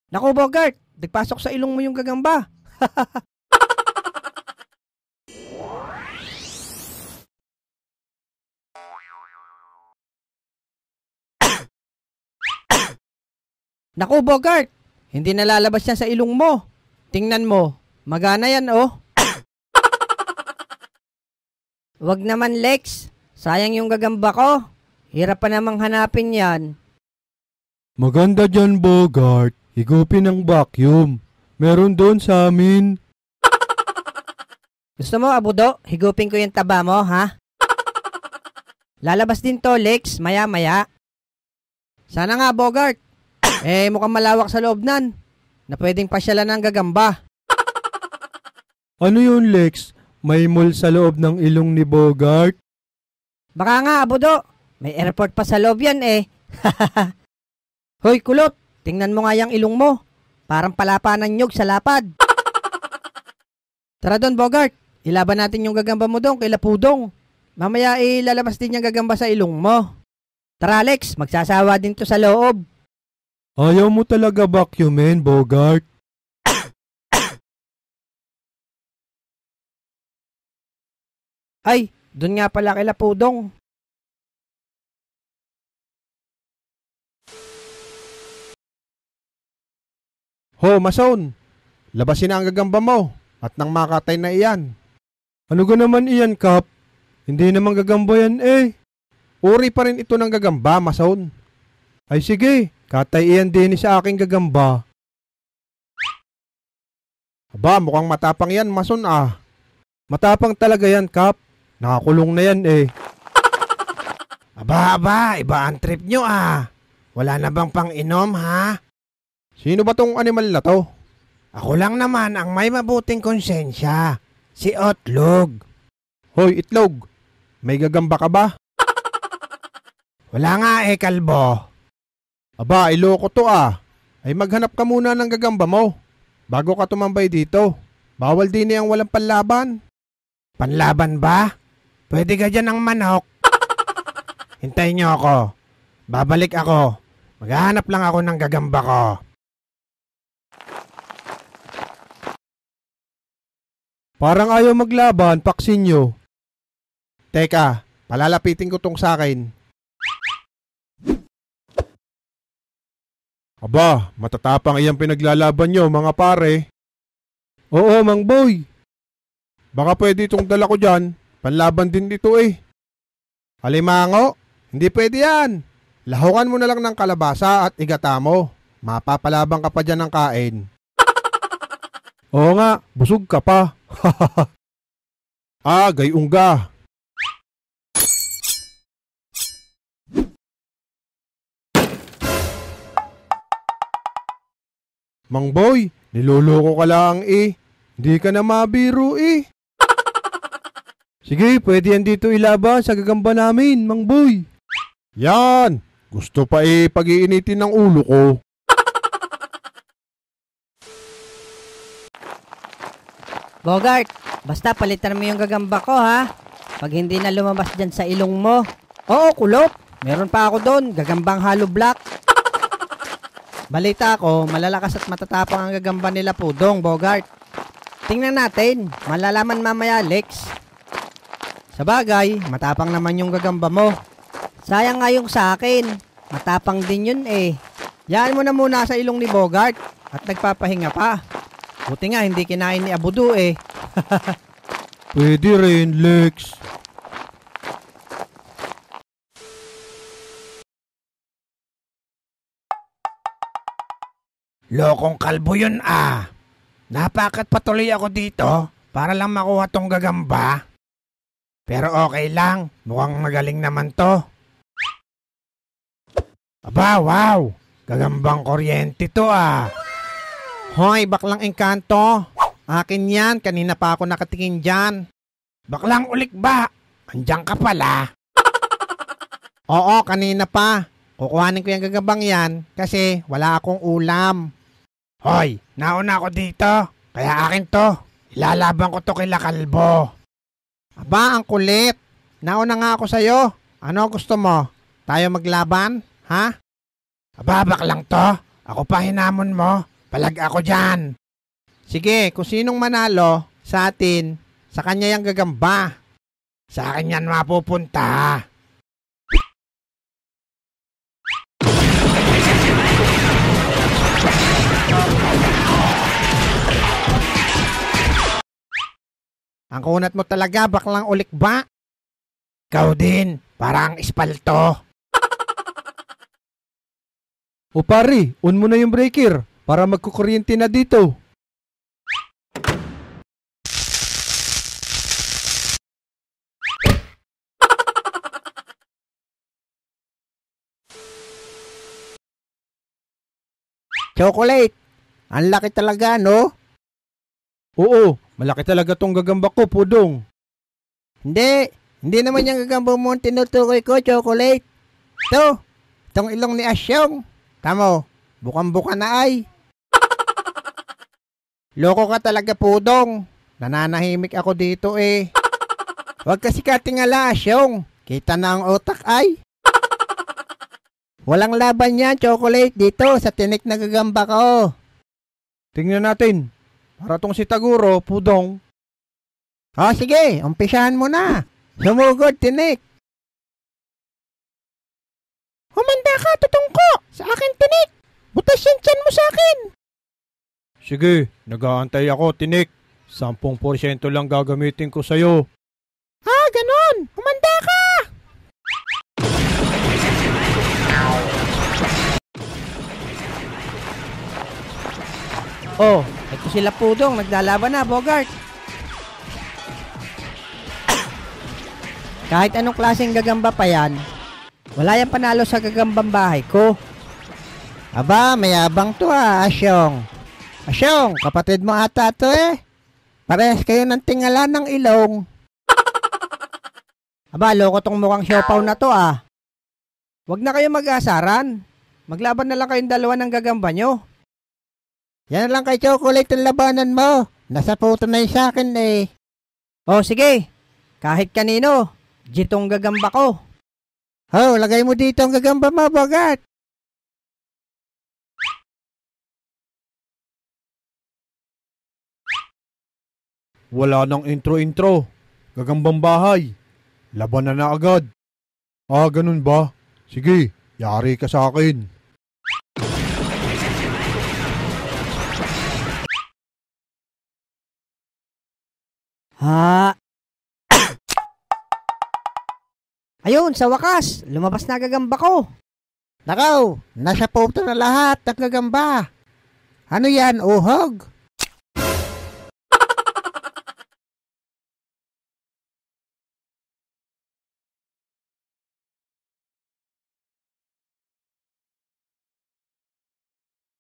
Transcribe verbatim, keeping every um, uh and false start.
Naku, Bogart, nagpasok sa ilong mo yung gagamba. Naku, Bogart, hindi nalalabas yan sa ilong mo. Tingnan mo, magana yan, oh. Wag naman, Lex. Sayang yung gagamba ko. Hirap pa namang hanapin yan. Maganda dyan, Bogart. Higupin ng vacuum. Meron doon sa amin. Gusto mo, Abudo? Higupin ko yung taba mo, ha? Lalabas din to, Lex, maya-maya. Sana nga, Bogart. Eh, mukhang malawak sa loob nan, na pwedeng pasyalan ng gagamba. Ano yun, Lex? May mall sa loob ng ilong ni Bogart? Baka nga, Abudo. May airport pa sa loob yan, eh. Hoy, kulot. Tingnan mo nga yung ilong mo. Parang palapa ng nyug sa lapad. Tara doon, Bogart. Ilaban natin yung gagamba mo doon kay Lapudong. Mamaya ilalabas din yung gagamba sa ilong mo. Tara, Alex. Magsasawa din to sa loob. Ayaw mo talaga vacuumin, Bogart? Ay, doon nga pala kay Lapudong. Ho, Mason. Labasin na ang gagamba mo at nang makatay na iyan. Ano ga naman iyan, Kap? Hindi naman gagamba yan eh. Uri pa rin ito ng gagamba, Mason. Ay sige, katay iyan din sa aking gagamba. Aba, mukhang matapang yan, Mason ah. Matapang talaga yan, Kap. Nakakulong na yan eh. Aba, aba, iba ang trip nyo ah. Wala na bang pang inom ha? Sino ba tong animal na to? Ako lang naman ang may mabuting konsensya. Si Otlog. Hoy, Itlog. May gagamba ka ba? Wala nga eh, kalbo. Aba, iloko to ah. Ay maghanap ka muna ng gagamba mo bago ka tumambay dito. Bawal din ang walang panlaban. Panlaban ba? Pwede ka dyan ng manok. Hintayin nyo ako. Babalik ako. Maghahanap lang ako ng gagamba ko. Parang ayaw maglaban, paksin nyo. Teka, palalapitin ko tong sa akin. Aba, matatapang iyang pinaglalaban nyo, mga pare. Oo, Mang Boy. Baka pwede itong dala ko dyan. Panlaban din dito eh. Alimango, hindi pwede yan. Lahukan mo na lang ng kalabasa at igata mo. Mapapalabang ka pa dyan ng kain. Oo nga, busog ka pa. Ah, gayong ga. Mang Boy, niloloko ka lang eh. Hindi ka na mabiro eh. Sige, pwede yan dito ilaban sa gagamba namin, Mang Boy. Yan, gusto pa eh pag-iinitin ng ulo ko. Bogart, basta palitan mo yung gagamba ko, ha? Pag hindi na lumabas dyan sa ilong mo. Oo, kulot. Meron pa ako doon, gagambang hollow block. Balita ko, malalakas at matatapang ang gagamba nila Pudong, Bogart. Tingnan natin, malalaman mamaya, Lex. Sa bagay, matapang naman yung gagamba mo. Sayang nga yung sa akin. Matapang din yun eh. Yaan mo na muna sa ilong ni Bogart at nagpapahinga pa. Buti nga hindi kinain ni Abudo eh. Pwede rin, Lex. Lokong kalbo yun ah. Napakat patuloy ako dito para lang makuha tong gagamba. Pero okay lang, mukhang magaling naman to. Aba, wow! Gagambang kuryente to ah. Hoy, baklang engkanto. Akin yan, kanina pa ako nakatingin dyan. Baklang ulik ba? Andiyan ka pala. Oo, kanina pa. Kukuhanin ko yung gagambang yan kasi wala akong ulam. Hoy, nauna ako dito. Kaya akin to. Ilalaban ko to kay Lakalbo. Aba, ang kulit. Nauna nga ako sa'yo. Ano gusto mo? Tayo maglaban? Ha? Aba, baklang to. Ako pa hinamon mo. Palag ako dyan. Sige, kung sinong manalo sa atin, sa kanya yung gagamba. Sa akin yan mapupunta. Ang kunat mo talaga, baklang ulik ba? Ikaw din, parang espalto. O pare, on mo na yung breaker para magkukuryente na dito. Chocolate, ang laki talaga, no? Oo, malaki talaga tong gagamba ko, Pudong. Hindi, hindi naman yung gagamba mo ang tinutukoy ko, Chocolate. Ito, itong ilong ni Asyong. Tamo, bukang-buka na ay. Loko ka talaga, Pudong. Nananahimik ako dito eh. Huwag kasi katingala, Asyong. Kita na ang utak ay. Walang laban yan, Chocolate, dito sa tinik na gagamba ko. Tingnan natin. Para tong si Taguro, Pudong. O sige, umpisahan mo na. Sumugod, tinik. Humanda ka, tutungko. Sa akin, tinik. Butas yan tiyan mo sa akin. Sige, nag-aantay ako, Tinik. Sampung porsyento lang gagamitin ko sa'yo. Ah, ganon. Humanda ka. Oh, ito sila Pudong. Naglalaban na, Bogart. Kahit anong klaseng gagamba pa yan, wala yung panalo sa gagambang bahay ko. Aba, mayabang to ah, Asyong. Asyong, kapatid mo ata to eh. Parehas kayo ng tingala ng ilong. Aba, loko tong mukhang siopaw na to ah. Huwag na kayo mag-asaran. Maglaban na lang kayong dalawa ng gagamba nyo. Yan lang kay Chocolate ang labanan mo. Nasa puto na yung sa akin eh. Oh, sige. Kahit kanino, jitong gagamba ko. Oh, lagay mo dito ang gagamba mo, Bogart. Wala nang intro-intro. Gagambang bahay. Laban na na agad. Ah, ganun ba? Sige, yari ka sa akin. Ha? Ayun, sa wakas, lumabas na gagamba ko. Nakaw, nasa puto na lahat ng gagamba. Ano yan, uhog?